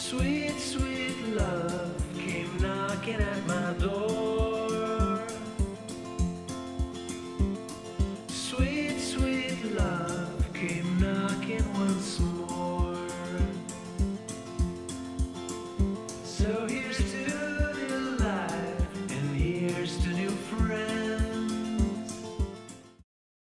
Sweet, sweet love came knocking at my door.